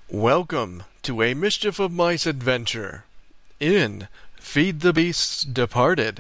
Welcome to a Mischief of Mice adventure in Feed the Beasts Departed.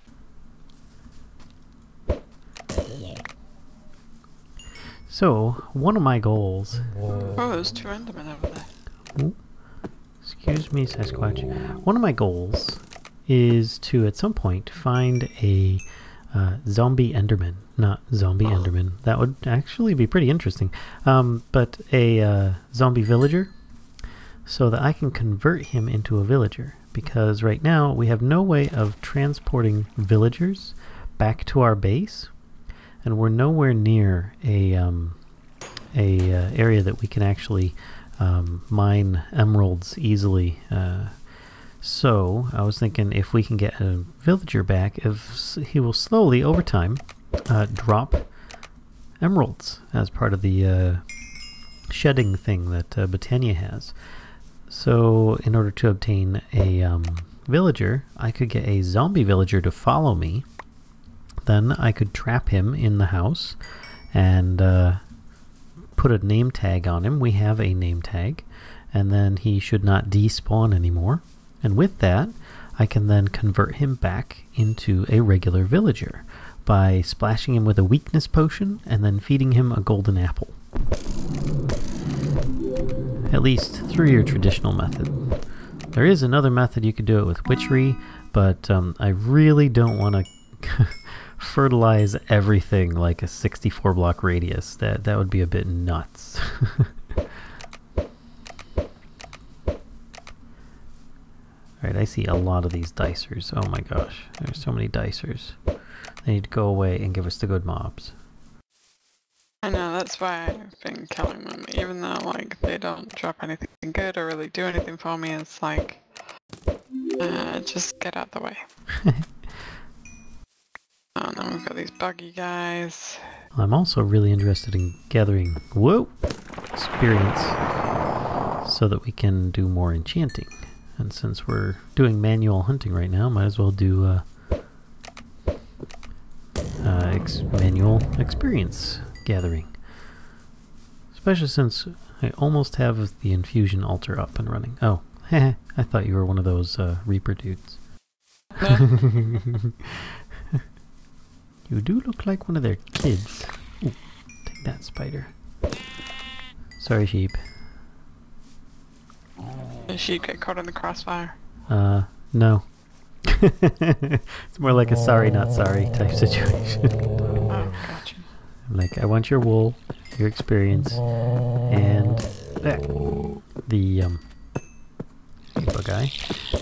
So, one of my goals... Oh, there's two Endermen over there. Ooh, excuse me, Sasquatch. One of my goals is to, at some point, find a zombie Enderman. Not zombie Enderman. That would actually be pretty interesting. But a zombie villager, so that I can convert him into a villager. Because right now, we have no way of transporting villagers back to our base. And we're nowhere near a area that we can actually mine emeralds easily. So I was thinking if we can get a villager back, if he will slowly over time drop emeralds as part of the shedding thing that Botania has. So in order to obtain a villager, I could get a zombie villager to follow me. Then I could trap him in the house and put a name tag on him. We have a name tag, and then he should not despawn anymore. And with that, I can then convert him back into a regular villager by splashing him with a weakness potion and then feeding him a golden apple. At least through your traditional method. There is another method you could do it with witchery, but I really don't want to fertilize everything like a 64 block radius. That would be a bit nuts. Alright, I see a lot of these dicers. Oh my gosh, there's so many dicers. They need to go away and give us the good mobs. I know, that's why I've been killing them, even though, like, they don't drop anything good or really do anything for me. It's like, just get out the way. Oh, and then we've got these buggy guys. I'm also really interested in gathering, experience so that we can do more enchanting. And since we're doing manual hunting right now, might as well do manual experience gathering. Especially since I almost have the infusion altar up and running. Oh, I thought you were one of those Reaper dudes. You do look like one of their kids. Ooh, take that, spider. Sorry, sheep. Did she get caught in the crossfire? No. It's more like a sorry, not sorry type situation. Oh, gotcha. I'm like, I want your wool, your experience, and the bug eye.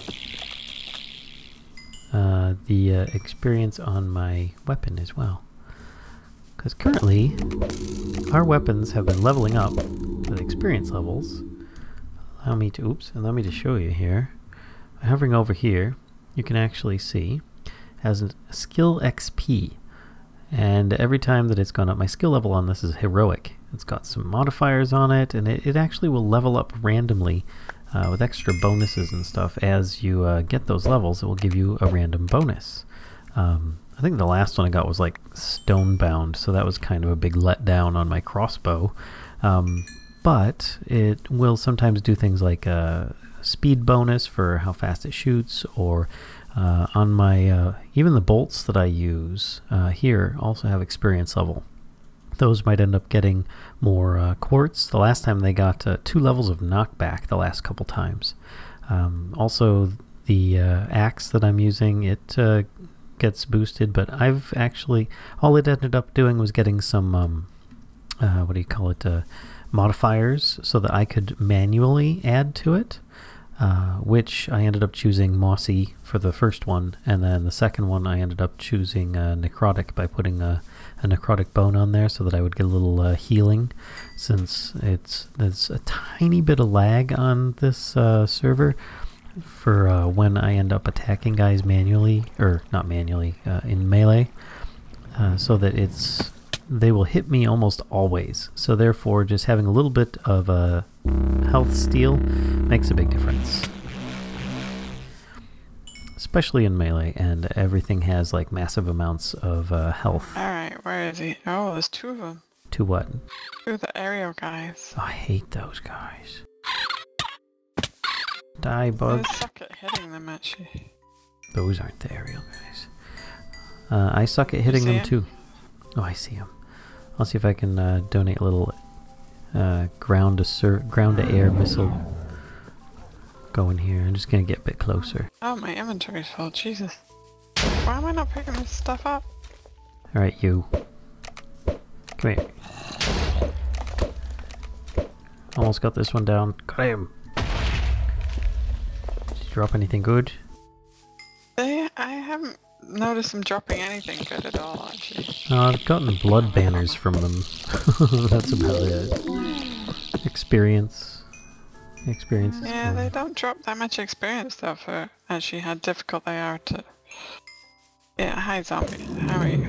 The experience on my weapon as well. Because currently, our weapons have been leveling up with experience levels. Allow me to show you here. Hovering over here, you can actually see has a skill XP. And every time that it's gone up, my skill level on this is heroic. It's got some modifiers on it, and it actually will level up randomly with extra bonuses and stuff. As you get those levels, it will give you a random bonus. I think the last one I got was like Stonebound, so that was kind of a big letdown on my crossbow. But it will sometimes do things like a speed bonus for how fast it shoots, or on my even the bolts that I use here also have experience level. Those might end up getting more quartz. The last time they got 2 levels of knockback the last couple times. Also the axe that I'm using, it gets boosted, but I've actually, all it ended up doing was getting some, what do you call it, modifiers so that I could manually add to it, which I ended up choosing Mossy for the first one, and then the second one I ended up choosing Necrotic by putting a necrotic bone on there so that I would get a little healing, since there's a tiny bit of lag on this server for when I end up attacking guys manually, or not manually, in melee, so that they will hit me almost always. So therefore, just having a little bit of a health steal makes a big difference. Especially in melee, and everything has like massive amounts of health. Alright, where is he? Oh, there's 2 of them. To what? To the aerial guys. Oh, I hate those guys. Die, bug. I suck at hitting them, actually. Those aren't the aerial guys. I suck at hitting them too. Oh, I see them. I'll see if I can donate a little ground to air missile going here. I'm just gonna get a bit closer. Oh, my inventory's full. Jesus. Why am I not picking this stuff up? All right, you. Come here. Almost got this one down. Got him. Did you drop anything good? I haven't noticed them dropping anything good at all, actually. I've gotten blood banners from them. That's about it. Experience. Experience is Yeah, cool. they don't drop that much experience though for actually how difficult they are to... Yeah, hi zombie. How are you?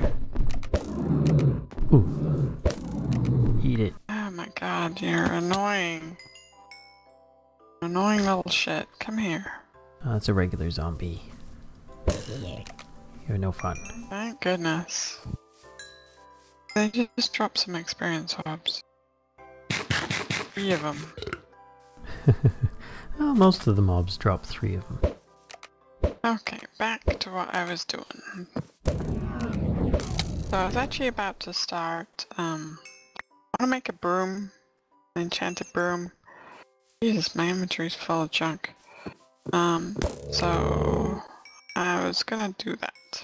Ooh. Eat it. Oh my god, you're annoying. Annoying little shit. Come here. Oh, it's a regular zombie. You're no fun. Thank goodness. They just dropped some experience orbs. 3 of them. Well, most of the mobs drop 3 of them. Okay, back to what I was doing. So I was actually about to start, I want to make a broom. An enchanted broom. Jesus, my inventory's full of junk. So I was gonna do that.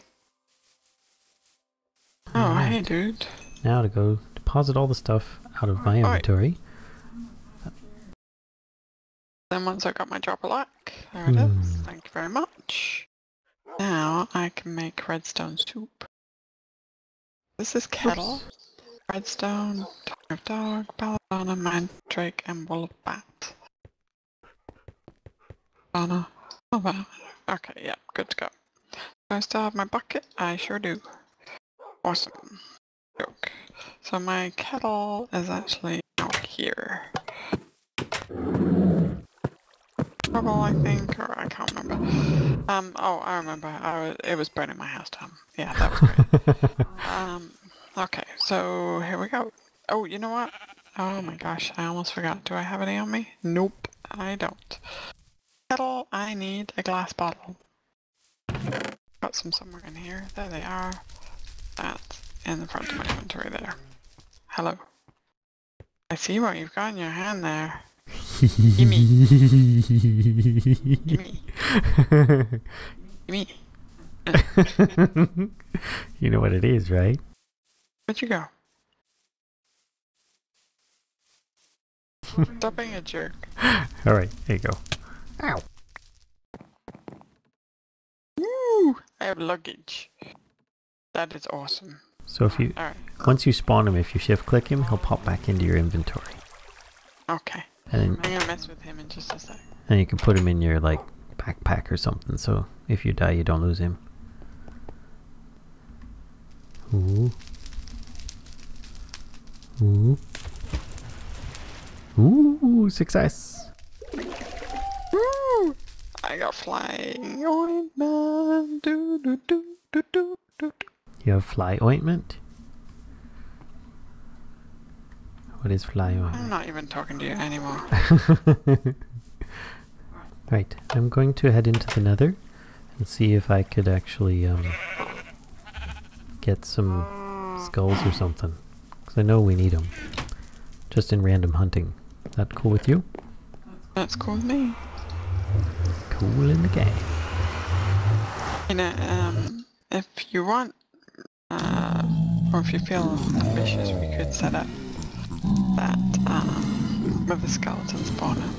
Oh, hey dude. Now to go deposit all the stuff out of my inventory. Then once I got my drop of luck, there it is. Thank you very much. Now I can make redstone soup. This is kettle, redstone, tongue of dog, belladonna, mandrake, and wool of bat. Belladonna. Oh wow. Okay, yeah, good to go. Do I still have my bucket? I sure do. Awesome. Joke. So my kettle is actually out here. Trouble, I think, or I can't remember. Oh, I remember. It was burning my house down. Yeah, that was great. Okay, so here we go. Oh, you know what? Oh my gosh, I almost forgot. Do I have any on me? Nope, I don't. Kettle, I need a glass bottle. Got some somewhere in here. There they are. That's in the front of my inventory there. Hello. I see what you've got in your hand there. Gimme. Gimme. Gimme. You know what it is, right? Where'd you go? Stop being a jerk. Alright, there you go. Ow. Woo! I have luggage. That is awesome. So if you, Alright. once you spawn him, if you shift click him, he'll pop back into your inventory. Okay. And I'm then, gonna mess with him in just a sec. and you can put him in your, like, backpack or something, so if you die, you don't lose him. Ooh. Ooh. Ooh, success! Woo! I got flying ointment. Do, do, do, do, do, do. You have fly ointment? What is fly I'm ointment? not even talking to you anymore. Right, I'm going to head into the nether and see if I could actually get some skulls or something. Because I know we need them. Just in random hunting. That cool with you? That's cool with me. Cool in the game. You know, if you want, or if you feel ambitious, we could set up that, with the skeleton spawner.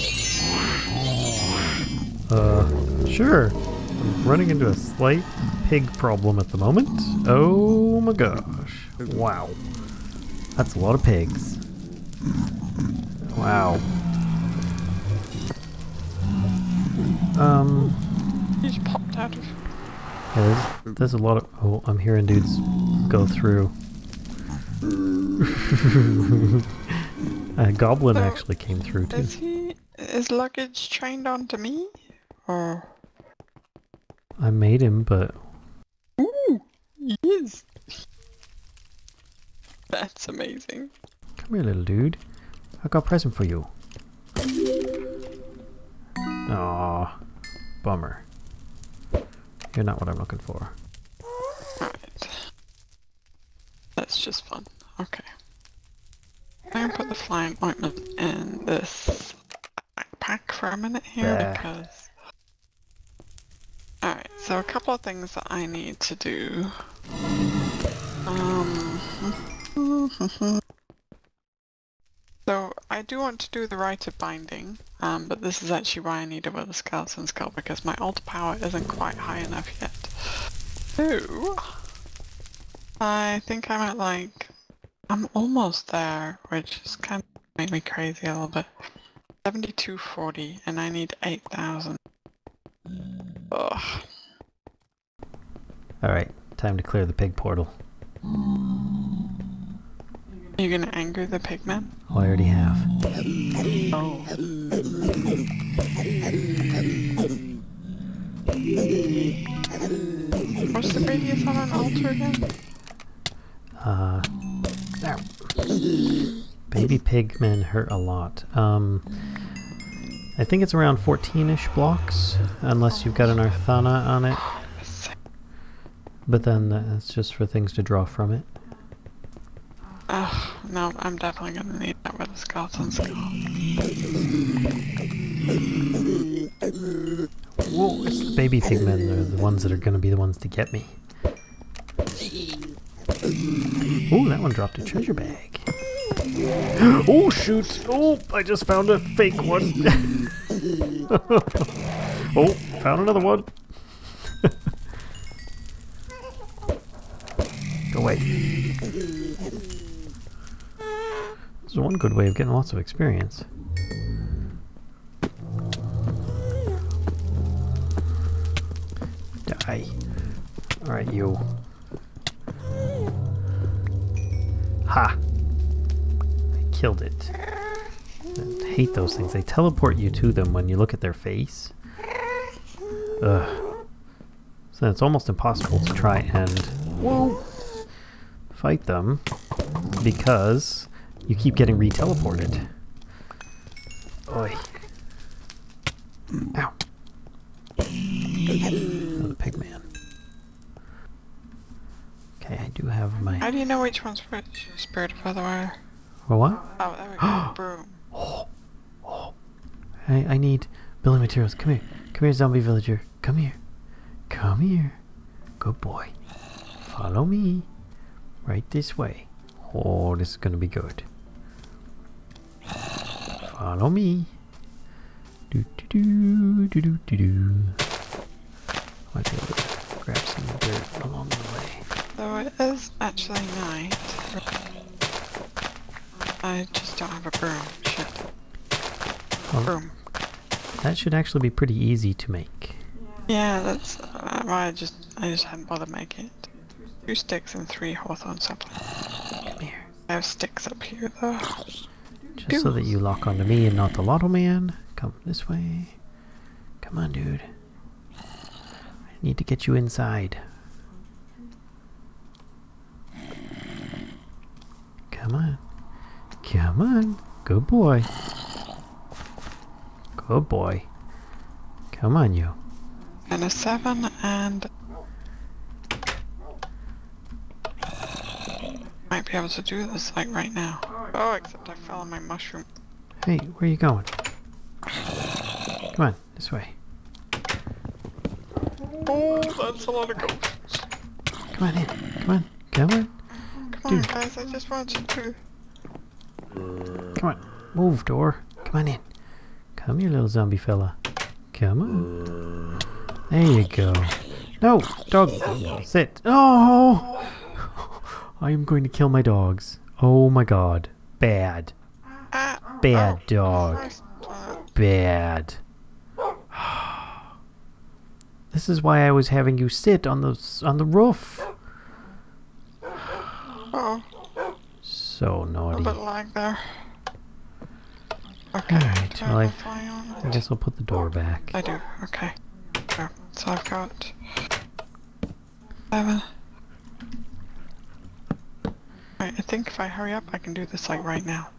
Sure. I'm running into a slight pig problem at the moment. Oh my gosh. Wow. That's a lot of pigs. Wow. You just popped out of... Yeah, there's a lot of... Oh, I'm hearing dudes go through. A goblin So, actually came through too. Is luggage trained onto me? Or... I made him, but... Ooh! He is! That's amazing. Come here, little dude. I got a present for you. Aw, bummer. You're not what I'm looking for. Alright. That's just fun. Okay. I'm gonna put the flying ointment in this backpack for a minute here because... Alright, so a couple of things that I need to do. So I do want to do the rite of binding, but this is actually why I need it with a skeleton skull because my altar power isn't quite high enough yet. So I think I'm at like, I'm almost there, which is kind of made me crazy a little bit. 7240 and I need 8,000. Ugh. Alright, time to clear the pig portal. Are you gonna anger the pigmen? Oh, I already have. Oh. What's the radius on an altar again? Baby pigmen hurt a lot. I think it's around 14-ish blocks, unless you've got an Arthana on it. But then that's just for things to draw from it. No, I'm definitely gonna need that with a skeleton skull. Whoa, it's the baby pigmen. They're the ones that are gonna be the ones to get me. Oh, that one dropped a treasure bag. Oh, shoot! Oh, I just found a fake one. Oh, found another one. Go away. This is one good way of getting lots of experience. Die. Alright, you. Ha! I killed it. I hate those things. They teleport you to them when you look at their face. Ugh. So it's almost impossible to try and fight them because you keep getting re-teleported. Oi. Ow. Another pigman. Okay, I do have my... How do you know which one's which? Spirit of Otherwire. For what? Oh, there we go. Broom. Oh. I need building materials. Come here. Come here, zombie villager. Come here. Come here. Good boy. Follow me. Right this way. Oh, this is gonna be good. Follow me. Do do do do do do do. Might be able to grab some dirt along the way. Though it is actually night. I just don't have a broom. Shit. Well, Broom. that should actually be pretty easy to make. Yeah, that's why I just hadn't bothered making it. 2 sticks and 3 hawthorn saplings. Come here. I have sticks up here though. Just so that you lock onto me and not the Lotto Man. Come this way. Come on, dude. I need to get you inside. Come on. Come on. Good boy. Good boy. Come on, you. And a 7 and... Might be able to do this like right now. Oh, except I fell on my mushroom. Hey, where are you going? Come on, this way. Oh, that's a lot of ghosts. Come on in. Come on. Come on. Come on, guys, I just want you to... Come on. Move, door. Come on in. Come here, little zombie fella. Come on. There you go. No! Dog! Sit! Oh! I am going to kill my dogs. Oh my god. Bad. Bad dog. Bad. This is why I was having you sit on the roof. Oh, So a naughty. bit lag there. Okay, Alright, turn well the fly on. I guess I'll put the door back. I do, okay. So I've got 7. Right, I think if I hurry up, I can do this like right now.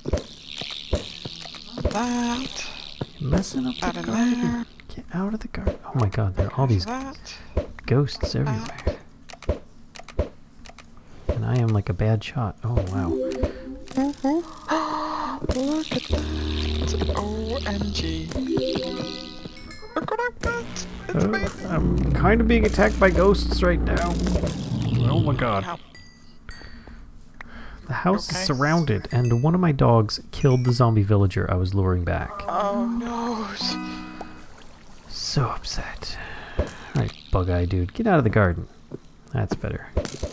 That. You're messing up That the in garden. there. Get out of the garden. Oh my god, there are all these That. ghosts everywhere. And I am like a bad shot. Oh wow. Look at that. OMG. Look what I've got. It's me. I'm kind of being attacked by ghosts right now. Oh my god. Help. The house is Okay. surrounded, and one of my dogs killed the zombie villager I was luring back. Oh no. So upset. Alright, bug-eye dude, get out of the garden. That's better.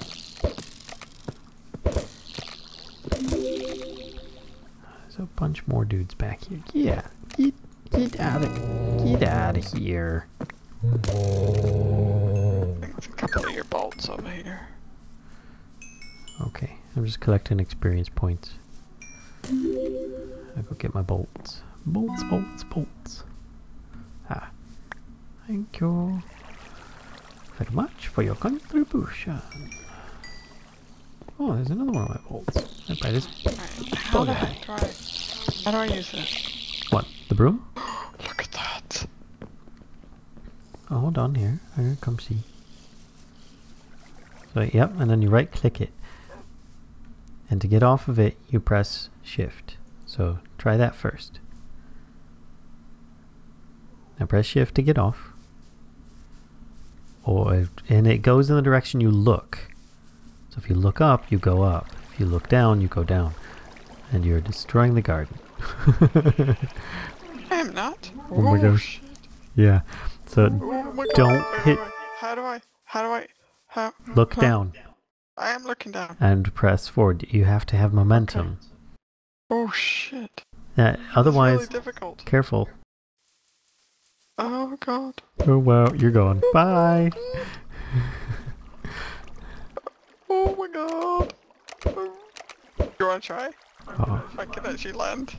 There's a bunch more dudes back here. Yeah, get out of here. There's a couple of your bolts over here. Okay, I'm just collecting experience points. I'll go get my bolts. Bolts. Ah. Thank you very much for your contribution. Oh, there's another one of my bolts. I buy this. Right, how the heck do how do I use this? What? The broom? Look at that. Oh, hold on here. Here, come see. So, yep, and then you right click it. And to get off of it, you press shift. So, try that first. Now press shift to get off. And it goes in the direction you look. So if you look up, you go up. If you look down, you go down. And you're destroying the garden. I am not. Oh my gosh. Yeah. So Oh my God. don't hit. Wait. How do I? Look down I am looking down. and press forward. You have to have momentum. Oh shit. Otherwise, It's really difficult. careful. Oh god. Oh wow, you're gone. Bye. Oh my god. You wanna try? Oh. If I can actually land.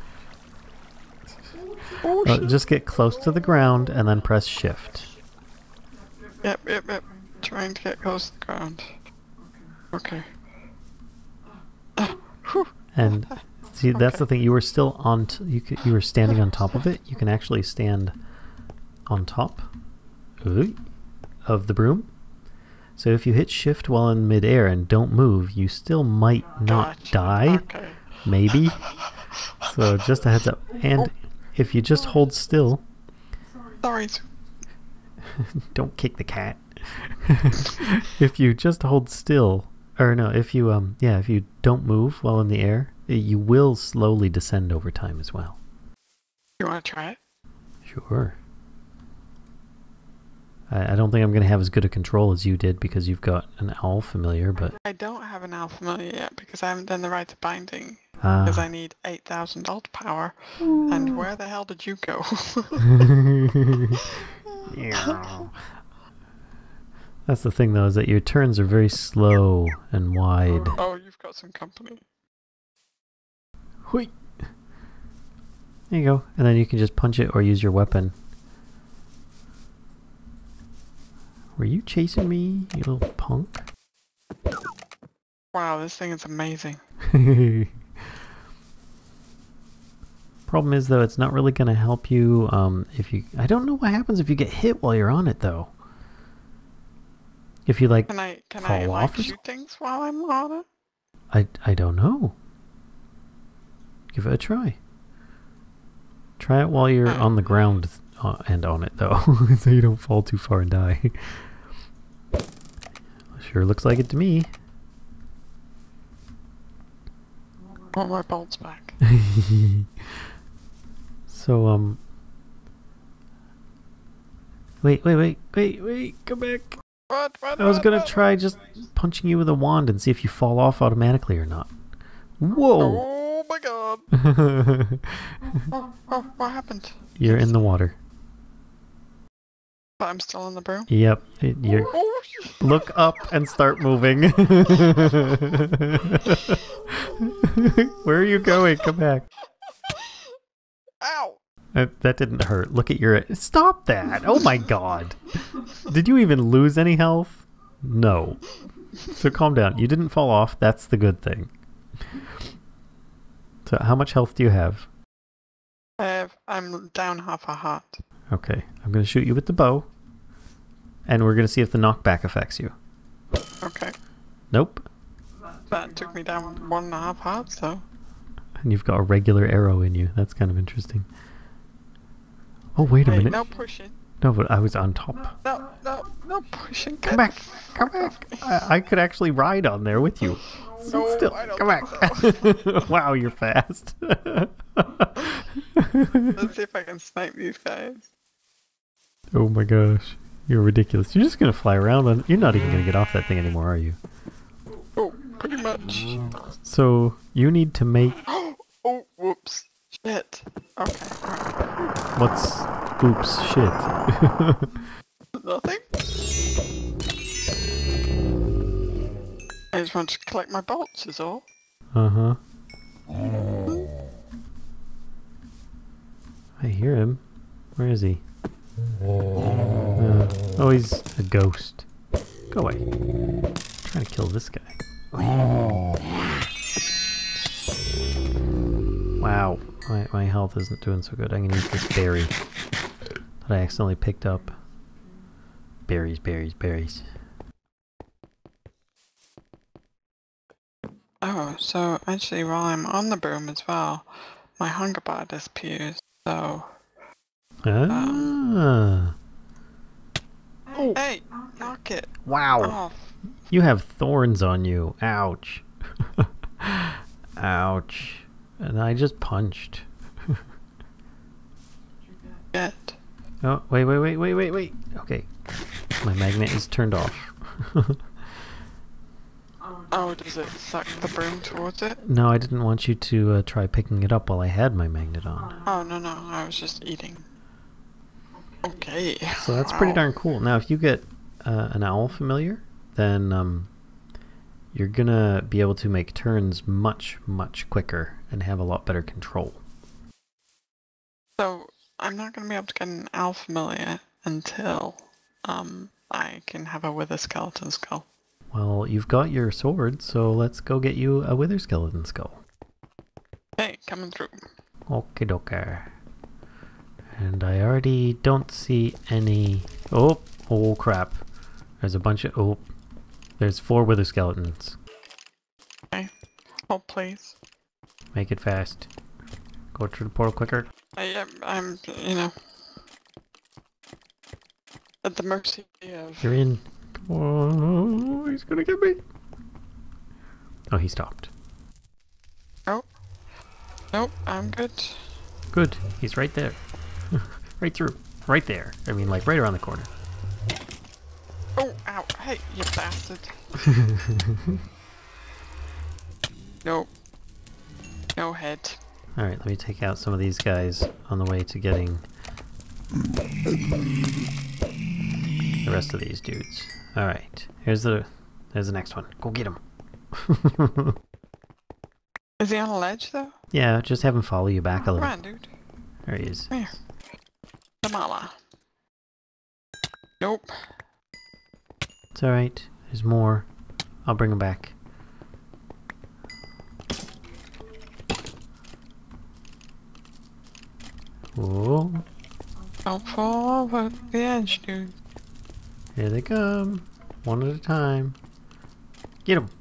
Oh shit. Just get close to the ground and then press shift. Yep. Trying to get close to the ground. Okay. Whew. And see, that's the thing. You were still on. You were standing on top of it. You can actually stand on top of the broom. So if you hit shift while in midair and don't move, you still might not Gotcha. die. Okay. Maybe. So just a heads up. And if you just hold still, Sorry. don't kick the cat. If you just hold still, or no, if you if you don't move while in the air, you will slowly descend over time as well. You wanna try it? Sure. I don't think I'm going to have as good a control as you did because you've got an owl familiar, but... I don't have an alpha familiar yet because I haven't done the rites of binding. Because I need 8,000 alt power. And where the hell did you go? Yeah. That's the thing though, is that your turns are very slow and wide. Oh, you've got some company. Hui. There you go. And then you can just punch it or use your weapon. Were you chasing me, you little punk? Wow, this thing is amazing. Problem is though, it's not really going to help you if you... I don't know what happens if you get hit while you're on it though. If you like Can I fall like off or shoot things while I'm on it? I don't know. Give it a try. Try it while you're on the ground and on it though, so you don't fall too far and die. Sure looks like it to me. I want my bolts back. So wait, come back. What? I was gonna try just punching you with a wand and see if you fall off automatically or not. Whoa! Oh my god. Oh, what happened? You're in the water. But I'm still on the broom? Yep. You're... Oh, Look up and start moving. Where are you going? Come back. ow! That didn't hurt. Look at your... Stop that! Oh my god! Did you even lose any health? No. So calm down. You didn't fall off. That's the good thing. So how much health do you have? I'm down half a heart. Okay, I'm going to shoot you with the bow. And we're going to see if the knockback affects you. Okay. Nope. That took me down 1.5 hearts, though. And you've got a regular arrow in you. That's kind of interesting. Oh, wait a minute. No pushing. No, but I was on top. No pushing. Come back. Come back. I could actually ride on there with you. No, Still. I don't Come back. think Wow, you're fast. Let's see if I can snipe these guys. Oh my gosh. You're ridiculous. You're just going to fly around and you're not even going to get off that thing anymore, are you? Oh, pretty much. So, you need to make... Oh, whoops. Shit. Okay. What's... Oops, shit. Nothing. I just want to collect my bolts, is all. Uh-huh. I hear him. Where is he? Oh, he's a ghost. Go away. I'm trying to kill this guy. Wow. My health isn't doing so good. I'm gonna eat this berry that I accidentally picked up. Berries, berries, berries. Oh, so actually while I'm on the broom as well, my hunger bar disappears, so... Ah. Oh. Hey, knock it. Wow. Off. You have thorns on you. Ouch. Ouch. And I just punched. Get. Oh, wait. Okay. My magnet is turned off. Oh, does it suck the broom towards it? No, I didn't want you to try picking it up while I had my magnet on. Oh, no, I was just eating. Okay. So that's pretty darn cool. Now, if you get an owl familiar, then you're gonna be able to make turns much, much quicker and have a lot better control. So, I'm not gonna be able to get an owl familiar until I can have a wither skeleton skull. Well, you've got your sword, so let's go get you a wither skeleton skull. Hey, coming through. Okie dokie. And I already don't see any... Oh crap. There's a bunch of... Oh, there's 4 wither skeletons. Okay. Oh, please. Make it fast. Go through the portal quicker. I'm, you know... at the mercy of... You're in. Come on. Oh, he's gonna get me. Oh, he stopped. Oh. Nope, I'm good. Good. He's right there. Right through. Right there. I mean, like, right around the corner. Oh, ow. Hey, you bastard. Nope. No head. Alright, let me take out some of these guys on the way to getting the rest of these dudes. Alright, there's the next one. Go get him. Is he on a ledge, though? Yeah, just have him follow you back a little. Come on, dude. There he is. Come here. Tamala. Nope. It's alright. There's more. I'll bring him back. Whoa. Don't fall over the edge, dude. Here they come. One at a time. Get him.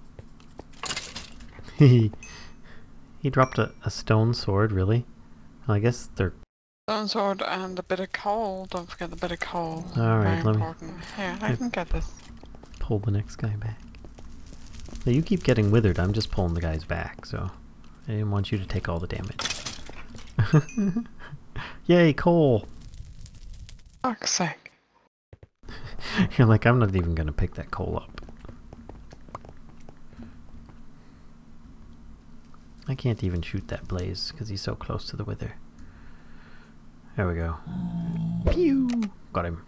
He dropped a stone sword, really? Well, I guess they're... Stone sword and a bit of coal. Don't forget the bit of coal. Alright, Very let me... important. Here, I can get this. Pull the next guy back. Now you keep getting withered, I'm just pulling the guys back, so... I didn't want you to take all the damage. Yay, coal! Fuck's sake. You're like, I'm not even gonna pick that coal up. I can't even shoot that blaze, because he's so close to the wither. There we go. Pew! Got him.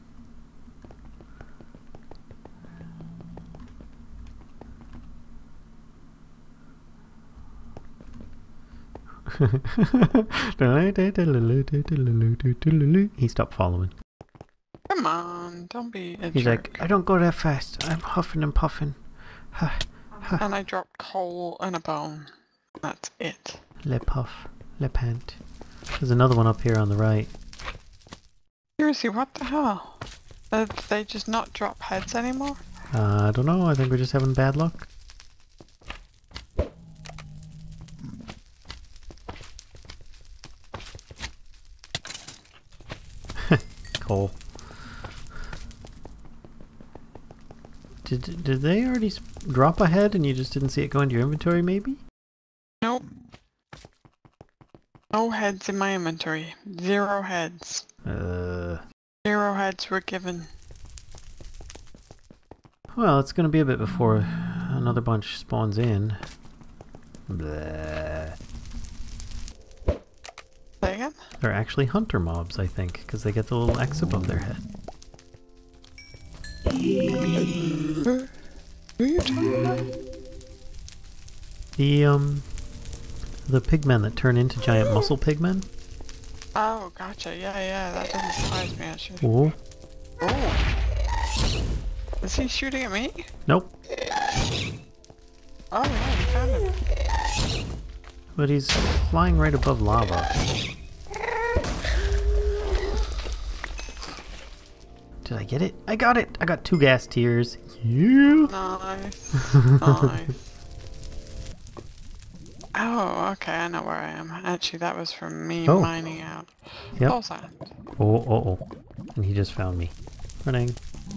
He stopped following. Come on, don't be a He's jerk. like, I don't go that fast. I'm huffing and puffing. Ha. Ha. And I dropped coal and a bone. That's it. Le puff. Le pant. There's another one up here on the right. Seriously, what the hell? Did they just not drop heads anymore? I don't know. I think we're just having bad luck. Coal. Did they already drop a head and you just didn't see it go into your inventory, maybe? Nope. No heads in my inventory. 0 heads. 0 heads were given. Well, it's gonna be a bit before another bunch spawns in. Bleh. Say again? They're actually hunter mobs, I think, because they get the little X above their head. Who are you talking about? The pigmen that turn into giant muscle pigmen. Oh, gotcha. Yeah, that doesn't surprise me actually. Ooh. Oh. Is he shooting at me? Nope. Oh, yeah, he found him. But he's flying right above lava. Did I get it? I got it! I got 2 gas tiers. Yeah! Nice. Nice. Oh, okay, I know where I am. Actually, that was from me mining out. Yep. Full sand. Oh. And he just found me. Running.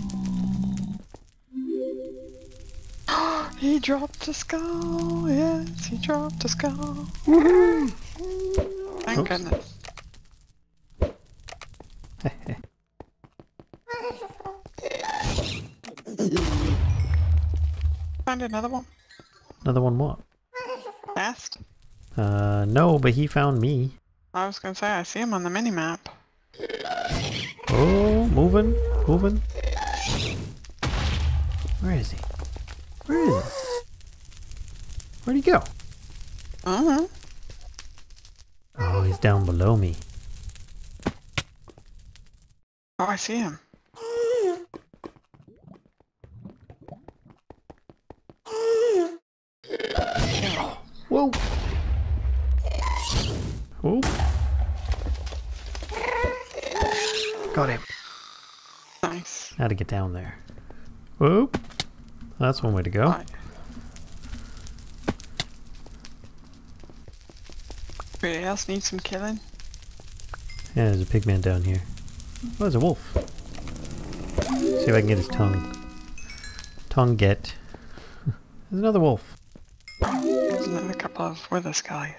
He dropped a skull! Yes, he dropped a skull! Woohoo! Thank goodness. Find another one. Another one what? Nest? No, but he found me. I was gonna say, I see him on the mini-map. Oh, moving. Where is he? Where'd he go? Uh-huh. Oh, he's down below me. Oh, I see him. Whoa! Oh! Got him. Nice. How to get down there? Whoa! That's one way to go. Right. Anybody else need some killing? Yeah, there's a pigman down here. Oh, there's a wolf. See if I can get his tongue. Tongue get. There's another wolf. There's another couple of wither skellies.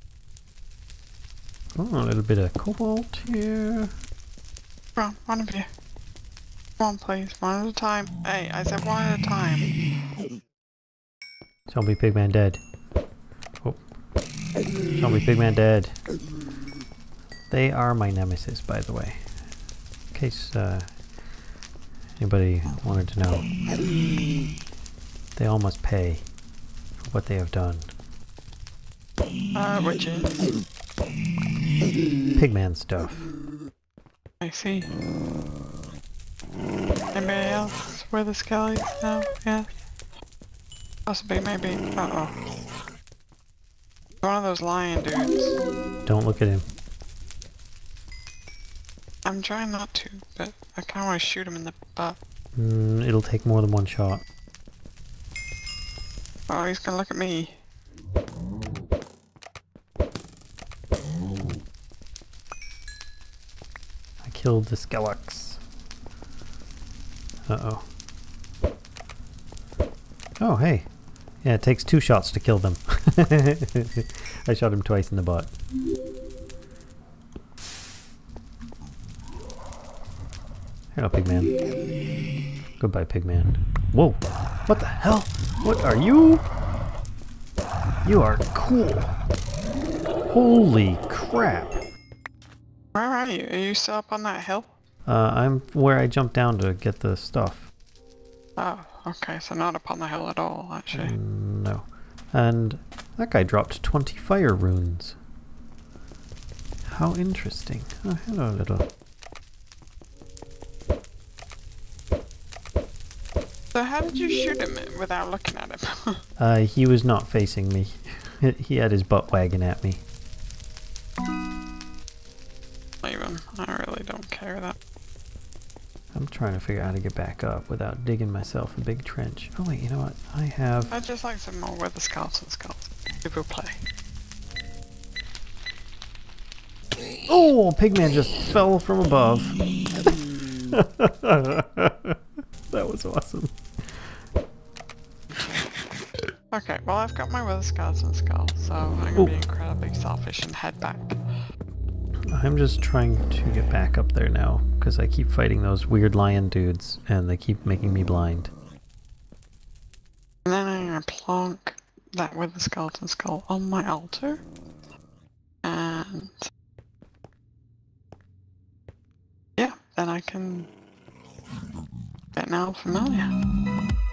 Oh, a little bit of cobalt here. Come on, one of you. Come on, please. One at a time. Hey, I said one at a time. Zombie pigman dead. Oh. Zombie pigman dead. They are my nemesis, by the way. In case anybody wanted to know. They all must pay for what they have done. Which is? Pigman stuff. I see. Anybody else where the skellies? No? Yeah? Possibly, maybe. Uh-oh. One of those lion dudes. Don't look at him. I'm trying not to, but I kinda wanna shoot him in the butt. It'll take more than one shot. Oh, he's gonna look at me. I killed the Skellux. Uh-oh. Oh, hey. Yeah, it takes 2 shots to kill them. I shot him twice in the butt. Hello, pigman. Goodbye, pigman. Whoa! What the hell? What are you? You are cool. Holy crap. Where are you? Are you still up on that hill? I'm where I jumped down to get the stuff. Oh, okay, so not up on the hill at all, actually. No. And that guy dropped 20 fire runes. How interesting. Oh, hello, little. So how did you shoot him without looking at him? He was not facing me. He had his butt wagging at me. Even, I really don't care that. I'm trying to figure out how to get back up without digging myself a big trench. Oh wait, you know what? I have... I'd just like some more with the skulls and skulls. People play. Oh, Pigman just fell from above. That was awesome. Okay, well I've got my wither skulls and skulls, so I'm gonna be incredibly selfish and head back. I'm just trying to get back up there now, because I keep fighting those weird lion dudes, and they keep making me blind. And then I'm gonna plonk that with the skeleton skull on my altar. And... yeah, then I can get an alpha familiar.